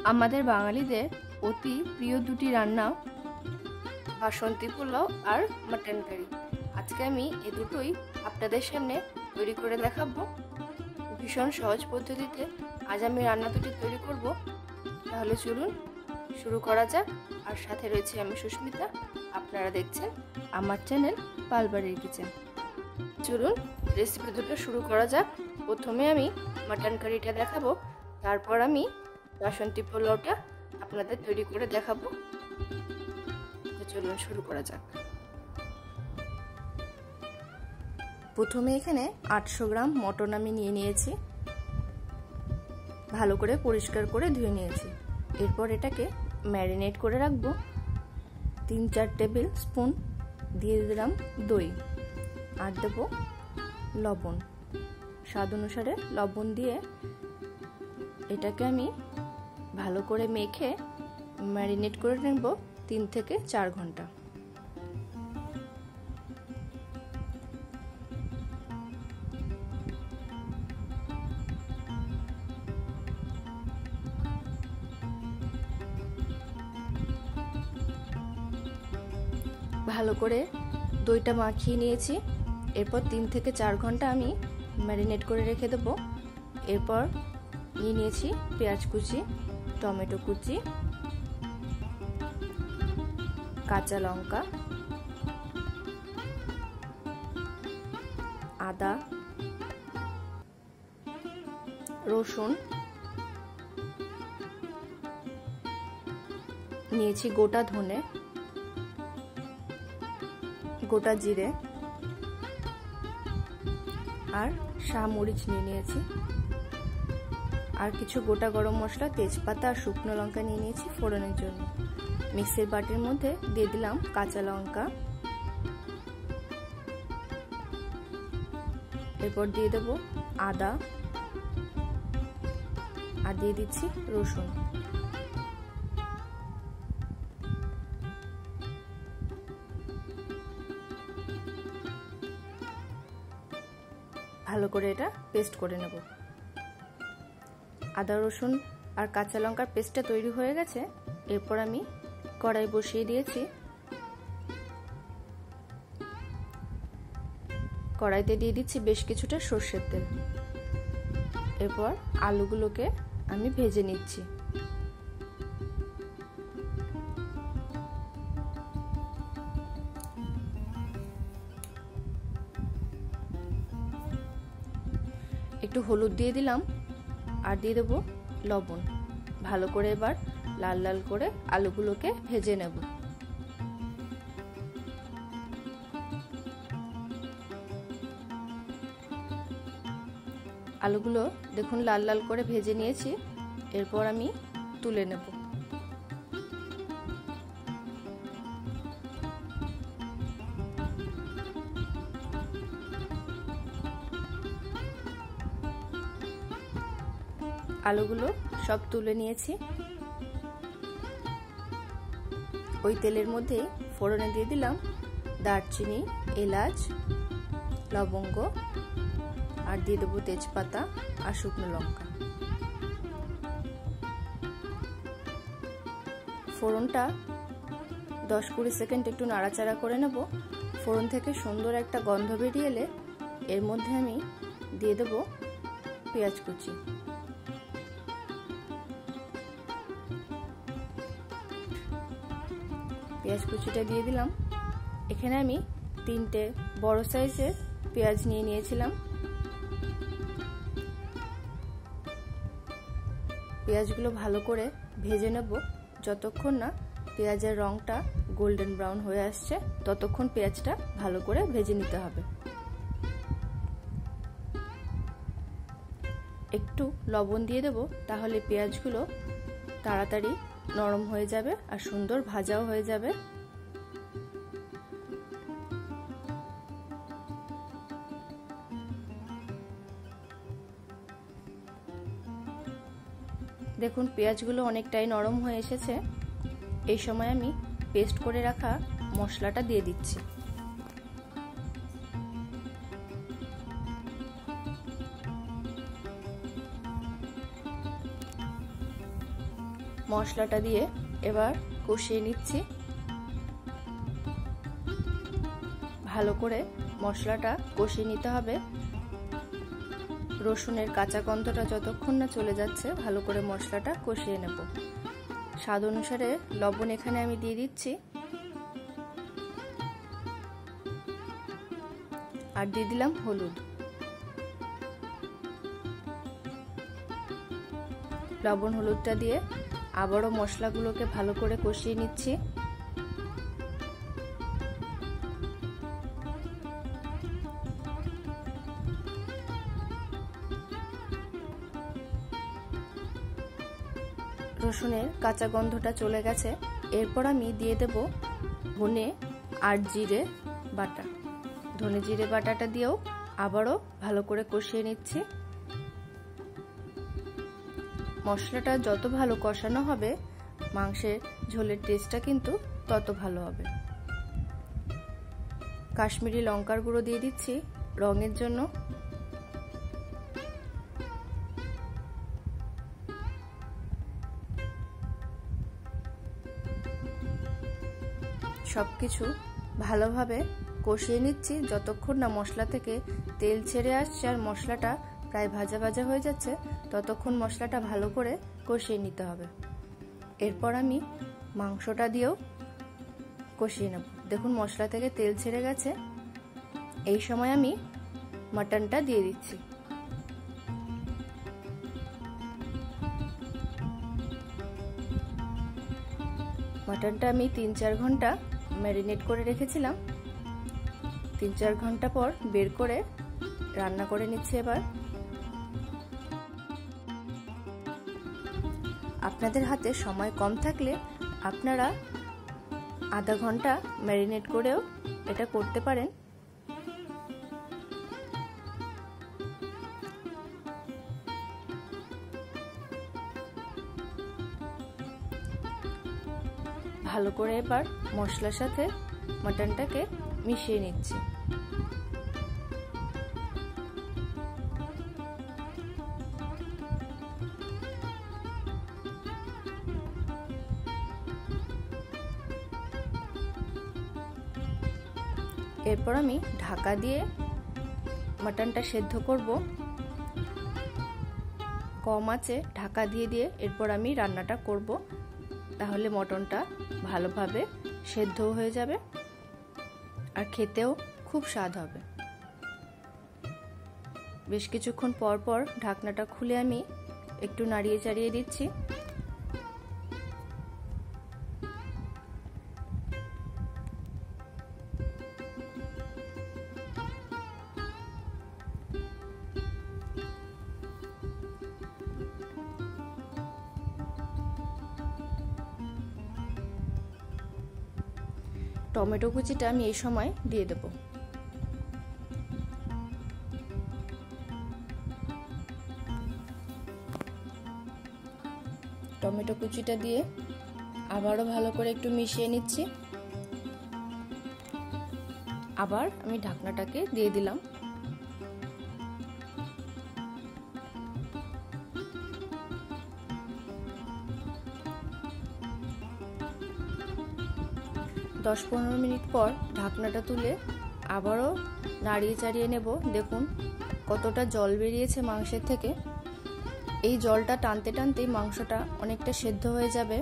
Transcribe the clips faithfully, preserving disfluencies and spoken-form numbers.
আমাদের বাঙালিদের অতি প্রিয় দুটি রান্না বাসন্তী পোলাও আর মাটন কারি। আজকে আমি এই দুটোই আপনাদের সামনে তৈরি করে দেখাবো ভীষণ সহজ পদ্ধতিতে। আজ আমি রান্না দুটি তৈরি করব, তাহলে চলুন শুরু করা যাক। আর সাথে রয়েছে আমি সুস্মিতা, আপনারা দেখছেন আমার চ্যানেল পালবাড়ির কিচেন। চলুন রেসিপি দুটো শুরু করা যাক। প্রথমে আমি মাটন কারিটা দেখাবো, তারপর আমি বাসন্তী পোলাওটা আপনাদের তৈরি করে দেখাবো। চলুন শুরু করা যাক। প্রথমে এখানে আটশো গ্রাম মটন আমি নিয়ে নিয়েছি, ভালো করে পরিষ্কার করে ধুয়ে নিয়েছি। এরপর এটাকে ম্যারিনেট করে রাখবো। তিন চার টেবিল স্পুন দিয়ে দিলাম দই, আর দেবো লবণ, স্বাদ অনুসারে লবণ দিয়ে এটাকে আমি ভালো করে মেখে ম্যারিনেট করে নেব তিন থেকে চার ঘন্টা। ভালো করে দইটা মাখিয়ে নিয়েছি। এরপর তিন থেকে চার ঘন্টা আমি ম্যারিনেট করে রেখে দেবো। এরপর নিয়ে নিয়েছি পেঁয়াজ কুচি, টমেটো কুচি, কাঁচা লঙ্কা, আদা, রসুন, নিয়েছি গোটা ধনে, গোটা জিরে আর শামরিচ নিয়ে নিয়েছি, আর কিছু গোটা গরম মশলা, তেজপাতা আর শুকনো লঙ্কা নিয়ে নিয়েছি ফোড়নের জন্য। মিক্সির বাটির মধ্যে দিয়ে দিলাম কাঁচা লঙ্কা, এরপর দিয়ে দেব আদা, আর দিয়ে দিচ্ছি রসুন। ভালো করে এটা পেস্ট করে নেব। আদা রসুন আর কাঁচা লঙ্কার পেস্টটা তৈরি হয়ে গেছে। এরপর আমি কড়াই বসিয়ে দিয়েছি। কড়াইতে দিয়ে দিচ্ছি বেশ কিছুটা সর্ষের তেল। এরপর আলুগুলোকে আমি ভেজে নিচ্ছি। একটু হলুদ দিয়ে দিলাম, আর দিয়ে দেবো লবণ। ভালো করে এবার লাল লাল করে আলুগুলোকে ভেজে নেব। আলুগুলো দেখুন লাল লাল করে ভেজে নিয়েছি। এরপর আমি তুলে নেব। আলুগুলো সব তুলে নিয়েছি। ওই তেলের মধ্যে ফোড়নে দিয়ে দিলাম দারচিনি, এলাচ, লবঙ্গ, আর দিয়ে দেবো তেজপাতা আর শুকনো লঙ্কা। ফোড়নটা দশ কুড়ি সেকেন্ড একটু নাড়াচাড়া করে নেব। ফোড়ন থেকে সুন্দর একটা গন্ধ বেরিয়ে এলে এর মধ্যে আমি দিয়ে দেবো পেঁয়াজ কুচি। পেঁয়াজ কুচিটা দিয়ে দিলাম। এখানে আমি তিনটে বড় সাইজের পেঁয়াজ নিয়ে নিয়েছিলাম। পেঁয়াজগুলো ভালো করে ভেজে নেব। যতক্ষণ না পেঁয়াজের রংটা গোল্ডেন ব্রাউন হয়ে আসছে ততক্ষণ পেঁয়াজটা ভালো করে ভেজে নিতে হবে। একটু লবণ দিয়ে দেব, তাহলে পেঁয়াজগুলো তাড়াতাড়ি নরম হয়ে যাবে আর সুন্দর ভাজাও হয়ে যাবে। দেখুন পেঁয়াজগুলো অনেকটাই নরম হয়ে এসেছে। এই সময় আমি পেস্ট করে রাখা মশলাটা দিয়ে দিচ্ছি। মশলাটা দিয়ে এবার কষিয়ে নিচ্ছি। ভালো করে মশলাটা কষিয়ে নিতে হবে। রসুনের কাঁচা গন্ধটা যতক্ষণ না চলে যাচ্ছে ভালো করে মশলাটা কষিয়ে নেব। স্বাদ অনুসারে লবণ এখানে আমি দিয়ে দিচ্ছি, আর দিয়ে দিলাম হলুদ। লবণ হলুদটা দিয়ে আবারও মশলাগুলোকে ভালো করে কষিয়ে নিচ্ছি। রসুনের কাঁচা গন্ধটা চলে গেছে। এরপর আমি দিয়ে দেব ধনে আর জিরে বাটা। ধনে জিরে বাটাটা দিয়েও আবারও ভালো করে কষিয়ে নিচ্ছি। মশলাটা যত ভালো কষানো হবে মাংসের ঝোলের টেস্টটা কিন্তু তত ভালো হবে। কাশ্মীরি লঙ্কার গুঁড়ো দিয়ে দিচ্ছি রঙের জন্য। সবকিছু ভালোভাবে কষিয়ে নিচ্ছি যতক্ষণ না মশলা থেকে তেল ছেড়ে আসছে আর মশলাটা প্রায় ভাজা ভাজা হয়ে যাচ্ছে, ততক্ষণ মশলাটা ভালো করে কষিয়ে নিতে হবে। এরপর আমি মাংসটা দিয়েও কষিয়ে নেব। দেখুন মশলা থেকে তেল ছেড়ে গেছে। এই সময় আমি মাটনটা দিয়ে দিচ্ছি। মাটনটা আমি তিন চার ঘন্টা ম্যারিনেট করে রেখেছিলাম। তিন চার ঘন্টা পর বের করে রান্না করে নিচ্ছি। এবার আপনাদের হাতে সময় কম থাকলে আপনারা আধা ঘন্টা ম্যারিনেট করেও এটা করতে পারেন। ভালো করে এবার মশলার সাথে মাটনটাকে মিশিয়ে নিচ্ছি। এরপর আমি ঢাকা দিয়ে মাটনটা সেদ্ধ করব। কম আঁচে ঢাকা দিয়ে দিয়ে এরপর আমি রান্নাটা করব। তাহলে মটনটা ভালোভাবে সেদ্ধ হয়ে যাবে আর খেতেও খুব স্বাদ হবে। বেশ কিছুক্ষণ পর পর ঢাকনাটা খুলে আমি একটু নাড়িয়ে চাড়িয়ে দিচ্ছি। টমেটো কুচিটা আমি এই সময় দিয়ে দেব। টমেটো কুচিটা দিয়ে আবারও ভালো করে একটু মিশিয়ে নিচ্ছি। আবার আমি ঢাকনাটাকে দিয়ে দিলাম। দশ পনেরো মিনিট পর ঢাকনাটা তুলে আবারও নাড়িয়ে চাড়িয়ে নেব। দেখুন কতটা জল বেরিয়েছে মাংসের থেকে। এই জলটা টানতে টানতেই মাংসটা অনেকটা সেদ্ধ হয়ে যাবে।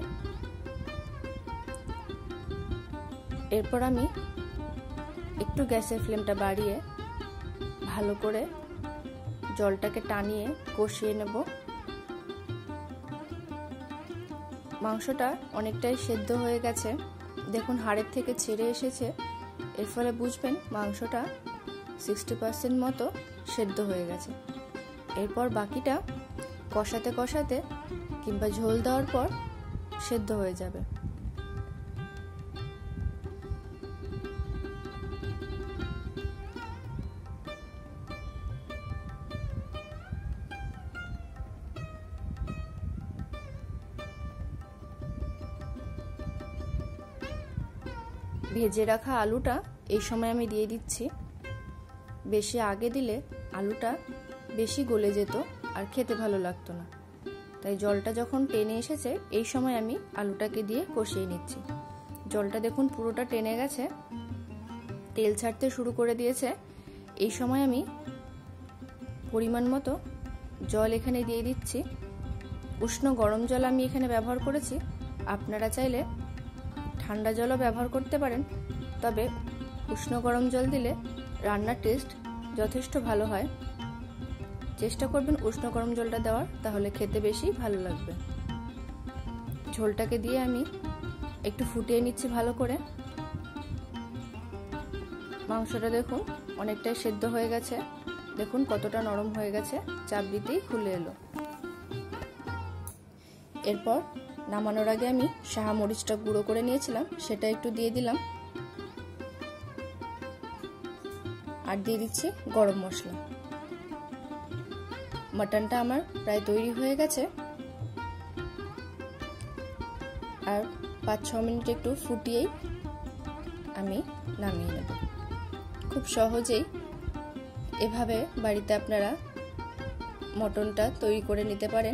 এরপর আমি একটু গ্যাসের ফ্লেমটা বাড়িয়ে ভালো করে জলটাকে টানিয়ে কষিয়ে নেব। মাংসটা অনেকটাই সেদ্ধ হয়ে গেছে। দেখুন হাড়ের থেকে ছেড়ে এসেছে। এর ফলে বুঝবেন মাংসটা সিক্সটি পার্সেন্ট মতো সেদ্ধ হয়ে গেছে। এরপর বাকিটা কষাতে কষাতে কিংবা ঝোল দেওয়ার পর সেদ্ধ হয়ে যাবে। ভেজে রাখা আলুটা এই সময় আমি দিয়ে দিচ্ছি। বেশি আগে দিলে আলুটা বেশি গলে যেত আর খেতে ভালো লাগতো না। তাই জলটা যখন টেনে এসেছে এই সময় আমি আলুটাকে দিয়ে কষিয়ে নিচ্ছি। জলটা দেখুন পুরোটা টেনে গেছে, তেল ছাড়তে শুরু করে দিয়েছে। এই সময় আমি পরিমাণ মতো জল এখানে দিয়ে দিচ্ছি। উষ্ণ গরম জল আমি এখানে ব্যবহার করেছি, আপনারা চাইলে ঠান্ডা জলও ব্যবহার করতে পারেন, তবে উষ্ণ গরম জল দিলে রান্নার টেস্ট যথেষ্ট ভালো হয়। চেষ্টা করবেন উষ্ণ গরম জলটা দেওয়ার, তাহলে খেতে বেশি ভালো লাগবে। ঝোলটাকে দিয়ে আমি একটু ফুটিয়ে নিচ্ছি ভালো করে। মাংসটা দেখুন অনেকটাই সেদ্ধ হয়ে গেছে, দেখুন কতটা নরম হয়ে গেছে, চাপ দিতেই খুলে এলো। এরপর নামানোর আগে আমি শাহা মরিচটা গুঁড়ো করে নিয়েছিলাম, সেটা একটু দিয়ে দিলাম, আর দিয়ে দিচ্ছি গরম মশলা। মাটনটা আমার প্রায় তৈরি হয়ে গেছে, আর পাঁচ ছ মিনিট একটু ফুটিয়েই আমি নামিয়ে নেব। খুব সহজেই এভাবে বাড়িতে আপনারা মটনটা তৈরি করে নিতে পারেন,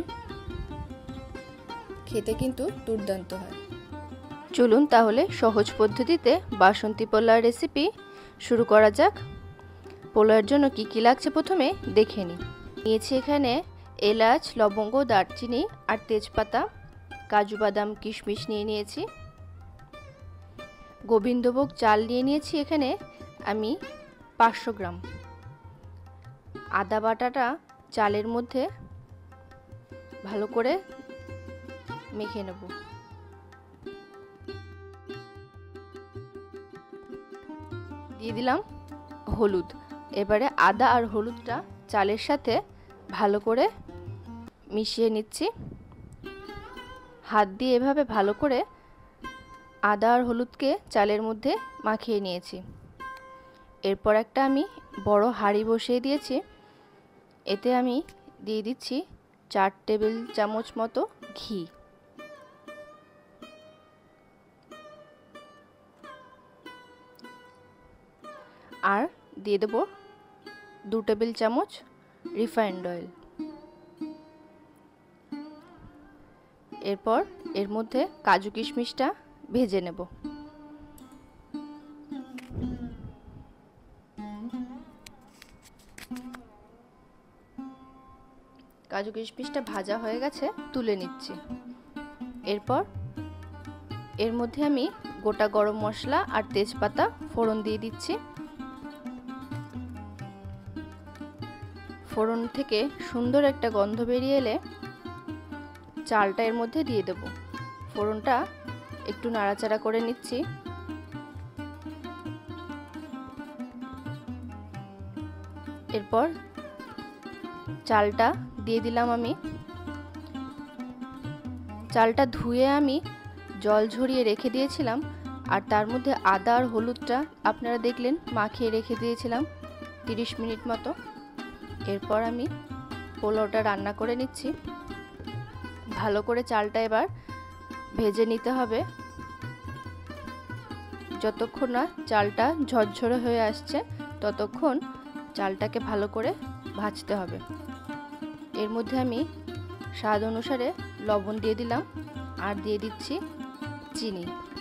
খেতে কিন্তু দুর্দান্ত হয়। চলুন তাহলে সহজ পদ্ধতিতে বাসন্তী পোলাওর রেসিপি শুরু করা যাক। পোলাওর জন্য কি কি লাগছে প্রথমে দেখে নিই। নিয়েছি এখানে এলাচ, লবঙ্গ, দারচিনি আর তেজপাতা, কাজু বাদাম কিশমিশ নিয়ে নিয়েছি, গোবিন্দভোগ চাল নিয়ে নিয়েছি এখানে আমি পাঁচশো গ্রাম। আদা বাটাটা চালের মধ্যে ভালো করে মেখে নেব। দিয়ে দিলাম হলুদ। এবারে আদা আর হলুদটা চালের সাথে ভালো করে মিশিয়ে নিচ্ছি। হাত দিয়ে এভাবে ভালো করে আদা আর হলুদকে চালের মধ্যে মাখিয়ে নিয়েছি। এরপর একটা আমি বড় হাঁড়ি বসিয়ে দিয়েছি, এতে আমি দিয়ে দিচ্ছি চার টেবিল চামচ মতো ঘি। আর দিয়ে দেব দু টেবিল চামচ রিফাইন্ড অয়েল। এরপর এর মধ্যে কাজু কিশমিশটা ভেজে নেব। কাজু কিশমিশটা ভাজা হয়ে গেছে, তুলে নিচ্ছি। এরপর এর মধ্যে আমি গোটা গরম মশলা আর তেজপাতা ফোড়ন দিয়ে দিচ্ছি। ফোড়ন থেকে সুন্দর একটা গন্ধ বেরিয়ে এলে চালটা এর মধ্যে দিয়ে দেব। ফোড়নটা একটু নাড়াচাড়া করে নিচ্ছি। এরপর চালটা দিয়ে দিলাম আমি। চালটা ধুয়ে আমি জল ঝরিয়ে রেখে দিয়েছিলাম, আর তার মধ্যে আদা আর হলুদটা আপনারা দেখলেন মাখিয়ে রেখে দিয়েছিলাম তিরিশ মিনিট মতো। এরপর আমি পোলাওটা রান্না করে নিচ্ছি। ভালো করে চালটা এবার ভেজে নিতে হবে, যতক্ষণ না চালটা ঝরঝরে হয়ে আসছে ততক্ষণ চালটাকে ভালো করে ভাজতে হবে। এর মধ্যে আমি স্বাদ অনুসারে লবণ দিয়ে দিলাম, আর দিয়ে দিচ্ছি চিনি।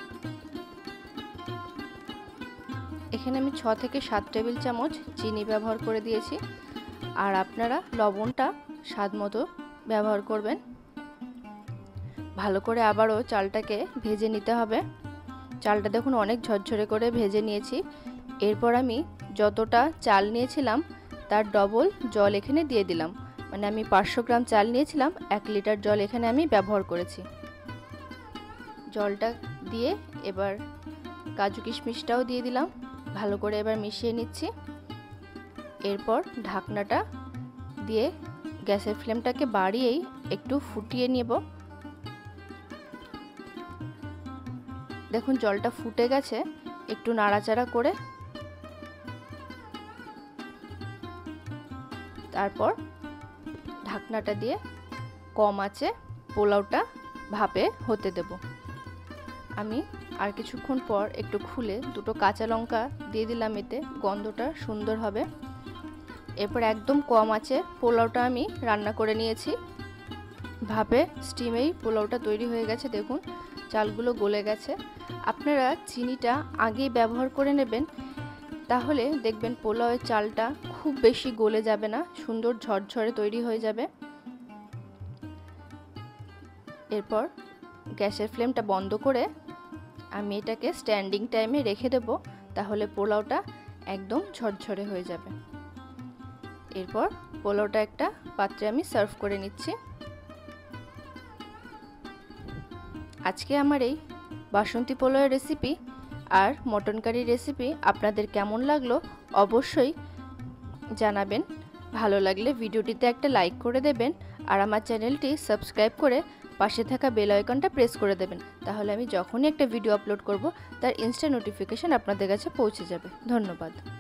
এখানে আমি ছ থেকে সাত টেবিল চামচ চিনি ব্যবহার করে দিয়েছি, আর আপনারা লবণটা স্বাদ মতো ব্যবহার করবেন। ভালো করে আবারও চালটাকে ভেজে নিতে হবে। চালটা দেখুন অনেক ঝরঝরে করে ভেজে নিয়েছি। এরপর আমি যতটা চাল নিয়েছিলাম তার ডবল জল এখানে দিয়ে দিলাম, মানে আমি পাঁচশো গ্রাম চাল নিয়েছিলাম, এক লিটার জল এখানে আমি ব্যবহার করেছি। জলটা দিয়ে এবার কাজু কিশমিশটাও দিয়ে দিলাম, ভালো করে এবার মিশিয়ে নিচ্ছি। এরপর ঢাকনাটা দিয়ে গ্যাসের ফ্লেমটাকে বাড়িয়েই একটু ফুটিয়ে নেব। দেখুন জলটা ফুটে গেছে, একটু নাড়াচাড়া করে তারপর ঢাকনাটা দিয়ে কম আঁচে পোলাওটা ভাপে হতে দেব। আমি আর কিছুক্ষণ পর একটু খুলে দুটো কাঁচা লঙ্কা দিয়ে দিলাম, এতে গন্ধটা সুন্দর হবে। এরপর একদম কম আঁচে পোলাওটা আমি রান্না করে নিয়েছি। ভাপে স্টিমেই পোলাওটা তৈরি হয়ে গেছে। দেখুন চালগুলো গলে গেছে। আপনারা চিনিটা আগেই ব্যবহার করে নেবেন, তাহলে দেখবেন পোলাওয়ের চালটা খুব বেশি গলে যাবে না, সুন্দর ঝরঝরে তৈরি হয়ে যাবে। এরপর গ্যাসের ফ্লেমটা বন্ধ করে আমি এটাকে স্ট্যান্ডিং টাইমে রেখে দেব, তাহলে পোলাওটা একদম ঝরঝরে হয়ে যাবে। এরপর পোলাওটা একটা পাত্রে আমি সার্ভ করে নিচ্ছি। আজকে আমার এই বাসন্তী পোলাওয়ের রেসিপি আর মটন কারি রেসিপি আপনাদের কেমন লাগলো অবশ্যই জানাবেন। ভালো লাগলে ভিডিওটিতে একটা লাইক করে দেবেন আর আমার চ্যানেলটি সাবস্ক্রাইব করে পাশে থাকা বেল আইকনটা প্রেস করে দেবেন, তাহলে আমি যখনই একটা ভিডিও আপলোড করব তার ইনস্ট্যান্ট নোটিফিকেশন আপনাদের কাছে পৌঁছে যাবে। ধন্যবাদ।